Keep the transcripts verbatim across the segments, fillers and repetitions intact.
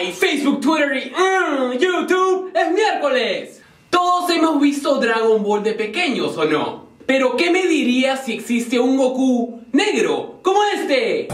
Spotify, Facebook, Twitter y mm, YouTube, es miércoles. Todos hemos visto Dragon Ball de pequeños, ¿o no? Pero ¿qué me dirías si existe un Goku negro como este?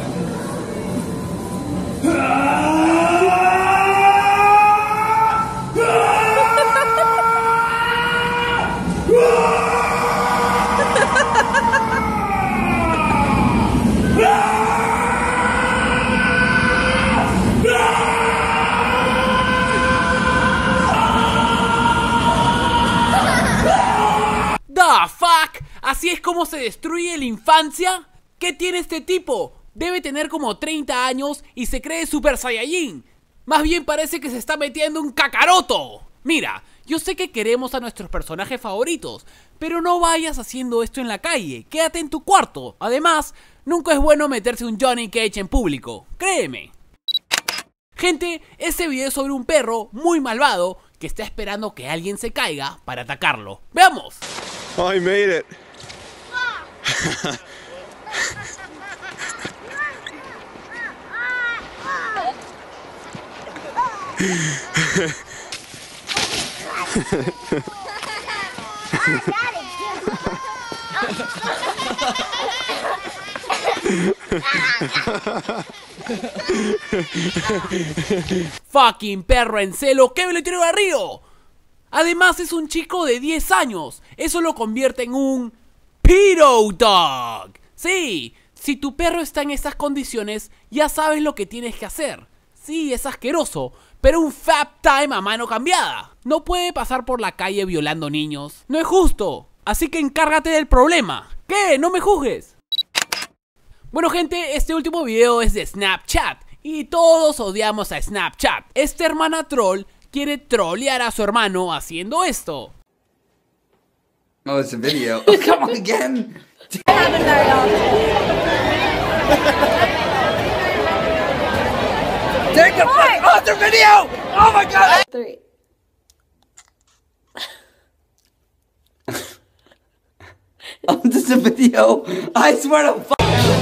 The fuck? ¿Así es como se destruye la infancia? ¿Qué tiene este tipo? Debe tener como treinta años y se cree Super Saiyajin. Más bien parece que se está metiendo un Kakaroto. Mira, yo sé que queremos a nuestros personajes favoritos, pero no vayas haciendo esto en la calle. Quédate en tu cuarto. Además, nunca es bueno meterse un Johnny Cage en público. Créeme. Gente, este video es sobre un perro muy malvado que está esperando que alguien se caiga para atacarlo. ¡Veamos! I made it. Fucking perro en celo, ¿qué me lo tiró al río? Además es un chico de diez años. Eso lo convierte en un Pedo Dog. Sí, si tu perro está en estas condiciones, ya sabes lo que tienes que hacer. Sí, es asqueroso, pero un Fab Time a mano cambiada. No puede pasar por la calle violando niños. No es justo. Así que encárgate del problema. ¿Qué? No me juzgues. Bueno gente, este último video es de Snapchat. Y todos odiamos a Snapchat. Esta hermana troll quiere trolear a su hermano haciendo esto. Oh, it's a video. Oh, come on again. Take a fuck. Oh, it's a video. Oh my god. Three. Oh, this is a video. I swear to fuck.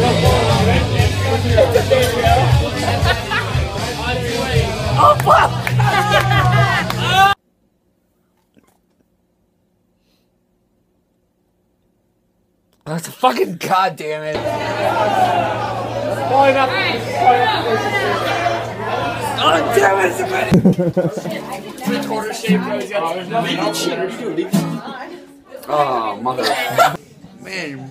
Oh fuck. Oh, it's a fucking goddamn it. Oh, damn it, it's a video. Oh, mother. Man.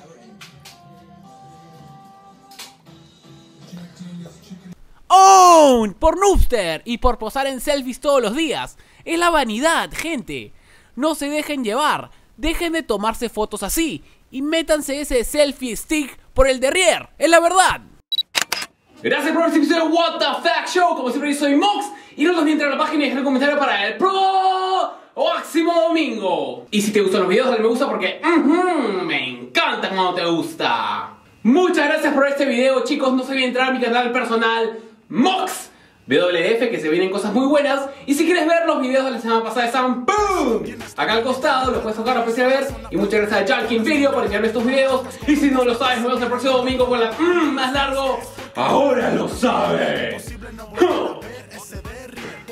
¡Oh! Por Noobster y por posar en selfies todos los días. Es la vanidad, gente. No se dejen llevar. Dejen de tomarse fotos así y métanse ese selfie stick por el derrier. Es la verdad. Gracias por ver este episodio de What the Fuck Show. Como siempre, yo soy Mox. Y no olviden entrar a la página y dejar un comentario para el próximo domingo. Y si te gustan los videos, dale me gusta porque uh-huh, me encanta cuando te gusta. Muchas gracias por este video, chicos. No se olviden entrar a mi canal personal Mox W F, que se vienen cosas muy buenas. Y si quieres ver los videos de la semana pasada, están ¡boom! Acá al costado, los puedes tocar, los puedes ir a ver. Y muchas gracias a Jalkin Video por enviarme estos videos. Y si no lo sabes, nos vemos el próximo domingo con la mmm, más largo. Ahora lo sabes.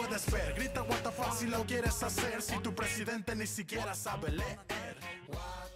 Si lo quieres hacer, si tu presidente ni siquiera sabe leer.